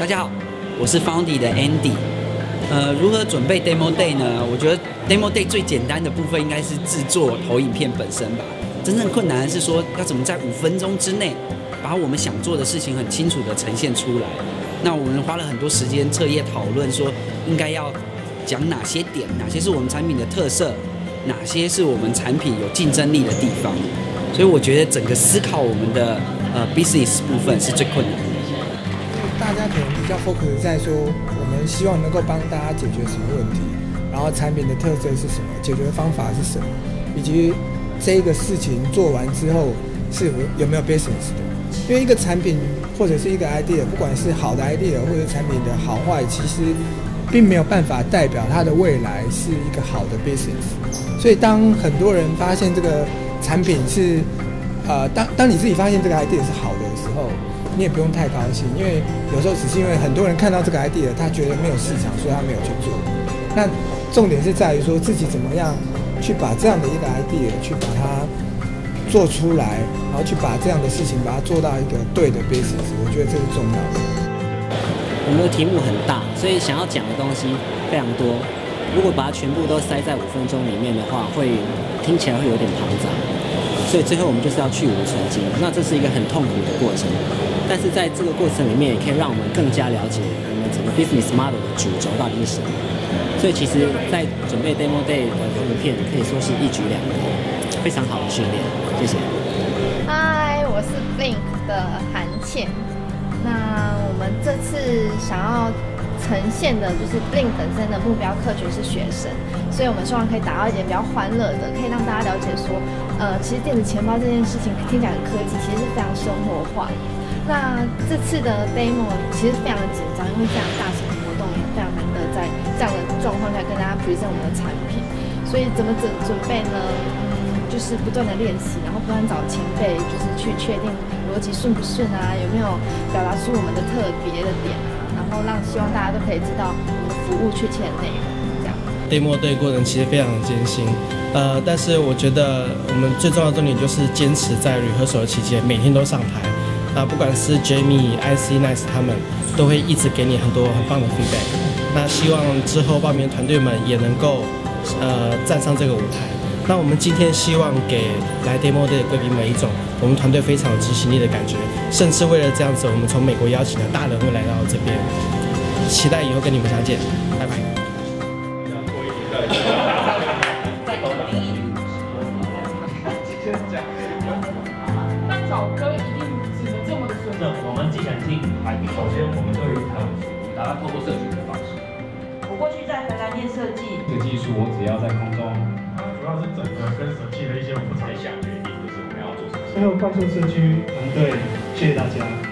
大家好，我是 Foundy 的 Andy。如何准备 Demo Day 呢？我觉得 Demo Day 最简单的部分应该是制作投影片本身吧。真正困难的是说，要怎么在5分钟之内把我们想做的事情很清楚的呈现出来。那我们花了很多时间彻夜讨论，说应该要讲哪些点，哪些是我们产品的特色，哪些是我们产品有竞争力的地方。所以我觉得整个思考我们的business 部分是最困难的。 大家可能比较 focus 在说，我们希望能够帮大家解决什么问题，然后产品的特色是什么，解决方法是什么，以及这个事情做完之后是有没有 business 的。因为一个产品或者是一个 idea， 不管是好的 idea 或者产品的好坏，其实并没有办法代表它的未来是一个好的 business。所以当很多人发现这个产品是当你自己发现这个 idea 是好的时候，你也不用太高兴，因为有时候只是因为很多人看到这个 idea， 他觉得没有市场，所以他没有去做。那重点是在于说自己怎么样去把这样的一个 idea 去把它做出来，然后去把这样的事情把它做到一个对的 business， 我觉得这是重要的。 我们的题目很大，所以想要讲的东西非常多。如果把它全部都塞在5分钟里面的话，会听起来会有点庞杂。所以最后我们就是要去无存精，那这是一个很痛苦的过程。但是在这个过程里面，也可以让我们更加了解我们整个 business model 的主轴到底是什么。所以其实，在准备 Demo Day 的投影片，可以说是一举两得，非常好的训练。谢谢。 嗨，我是 Blink 的韩倩。那我们这次想要呈现的就是 Blink 本身的目标客群是学生，所以我们希望可以达到一点比较欢乐的，可以让大家了解说，其实电子钱包这件事情听起来很科技，其实是非常生活化。那这次的 demo 其实非常的紧张，因为非常大型的活动，也非常难得在这样的状况下跟大家 present 我们的产品。所以怎么准备呢？就是不断的练习，然后不断找前辈，就是去确定逻辑顺不顺啊，有没有表达出我们的特别的点啊，然后让希望大家都可以知道我们的服务确切的内容。这样 demo day 过程其实非常的艰辛，但是我觉得我们最重要的重点就是坚持在 rehearsal 的期间每天都上台。不管是 Jamie、IC、Nice 他们都会一直给你很多很棒的 feedback。那希望之后报名团队们也能够站上这个舞台。那我们今天希望给来 Demo Day 的贵宾们一种我们团队非常有执行力的感觉，甚至为了这样子，我们从美国邀请了大人物来到这边，期待以后跟你们相见，拜拜。 找歌一定只能这么的顺利。我们既然进海底，首先我们对于台湾服务，大家透过社群的方式。 我过去在荷兰念设计， 这个技术我只要在空中，主要是整个跟设计的一些我们才想决定，就是我们要做什么。 最后快速社区团队，谢谢大家。